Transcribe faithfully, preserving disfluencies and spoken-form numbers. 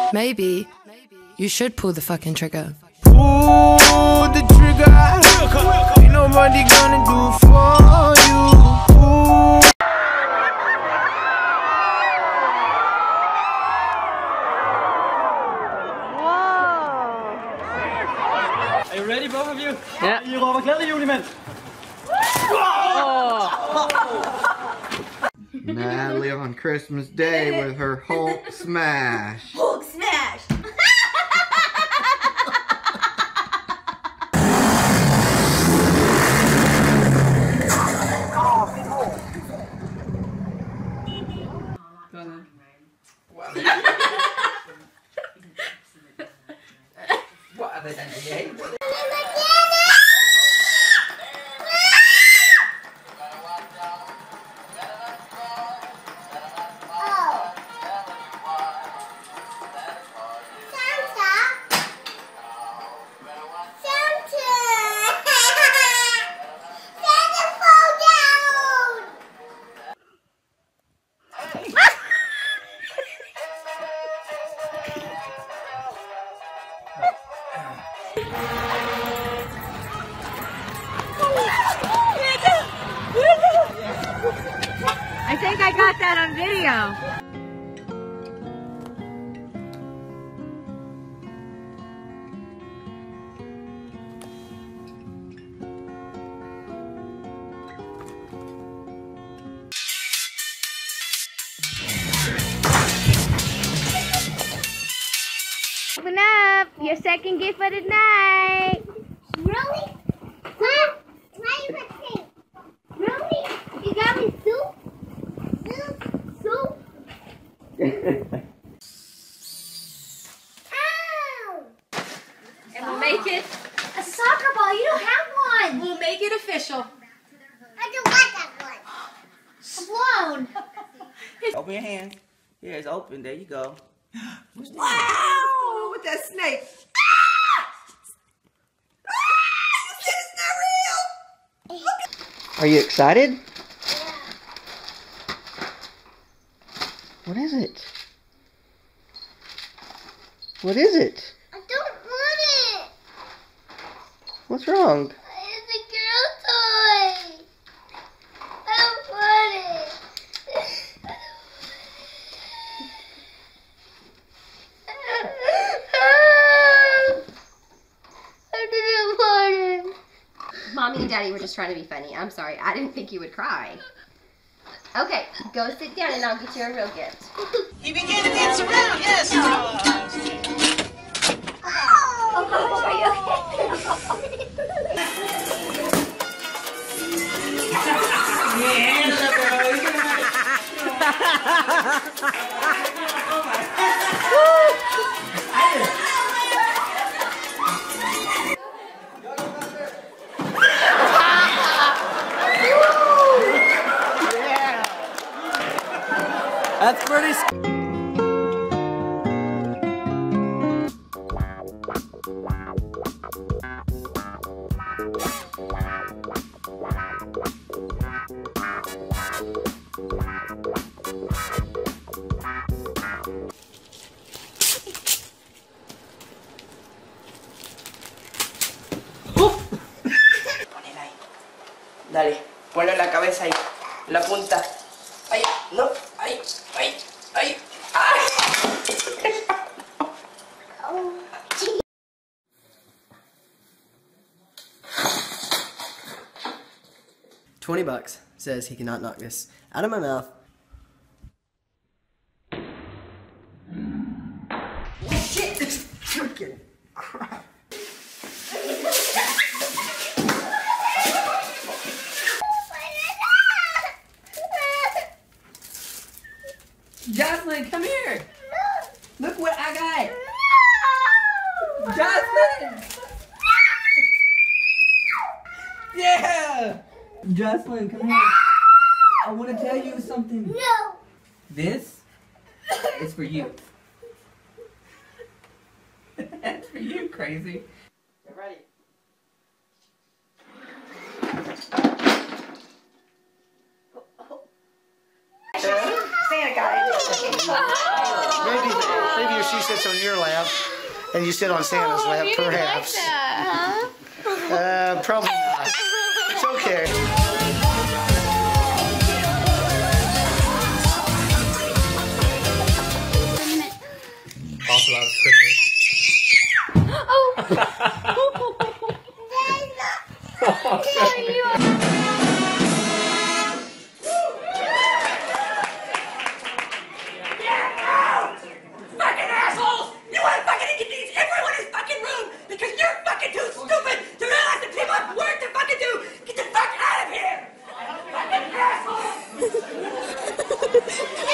Maybe you should pull the fucking trigger. Pull the trigger. Ain't nobody gonna do for you. Pull. Are you ready, both of you? Ja. Hier over kleden jullie met. Natalie on Christmas Day with her Hulk smash. Hulk smash! What have they done to you? I think I got that on video. Open up! Your second gift for the night! Really? Huh? Why you put pink? Really? You got me soup? Soup? Soup? Ow! And we'll make it A soccer ball! You don't have one! we'll make it official. I don't want that one. I'm blown. Open your hands. Here, it's open. There you go. Wow! With that snake. Ah! Ah! You said it's not real. Look at Are you excited? What is it? What is it? I don't want it. What's wrong? It's a girl toy. I don't want it. I didn't want it. Mommy and Daddy were just trying to be funny. I'm sorry. I didn't think you would cry. Okay, go sit down and I'll get you a real gift. You begin to dance around, yes. Oh, gosh, are you That's pretty. Ponela ahí. Dale, ponlo en la cabeza ahí. En la punta. Ahí, no, ahí, ahí, ahí. ¡Ay! Twenty bucks says he cannot knock this out of my mouth. Shit, this freaking crap. Jocelyn, come here. Look what I got. No! Jocelyn. Yeah. Jocelyn, come here. I want to tell you something. No! This is for you. That's for you, crazy. Get ready. Santa guy. Maybe, maybe you she sits on your lap, and you sit on Santa's lap, perhaps. Like that, huh? Uh, probably not. It's okay. Also out of Christmas. Oh. Fucking assholes! You want fucking inconvenience everyone in this fucking room because you're fucking too stupid to realize that people have work to fucking do! Get the fuck out of here! Fucking assholes!